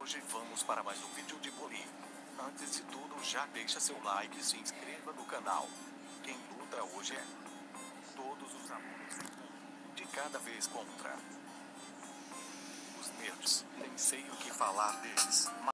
hoje vamos para mais um vídeo de bullying. Antes de tudo, já deixa seu like e se inscreva no canal. Quem luta hoje é todos os alunos de cada vez contra os nerds. Nem sei o que falar deles.